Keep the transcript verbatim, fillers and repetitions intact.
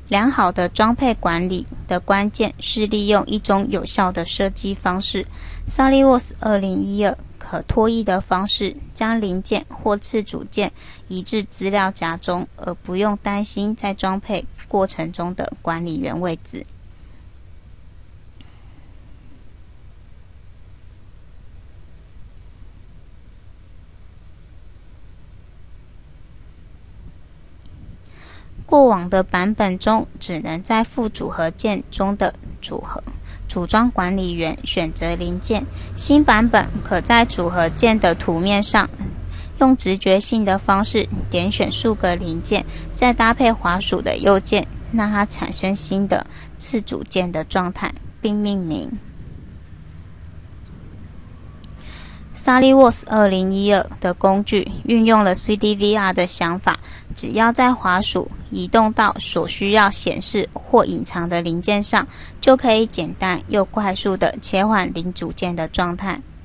良好的装配管理的关键是利用一种有效的设计方式。SolidWorks 二零一二可脱衣的方式，将零件或次组件移至资料夹中，而不用担心在装配过程中的管理员位置。过往的版本中，只能在副组合件中的组合组装管理员选择零件。新版本可在组合件的图面上用直觉性的方式点选数个零件，再搭配滑鼠的右键，让它产生新的次组件的状态，并命名。SolidWorks 二零一二的工具运用了 三 D V R 的想法，只要在滑鼠移动到所需要显示或隐藏的零件上，就可以简单又快速地切换零组件的状态。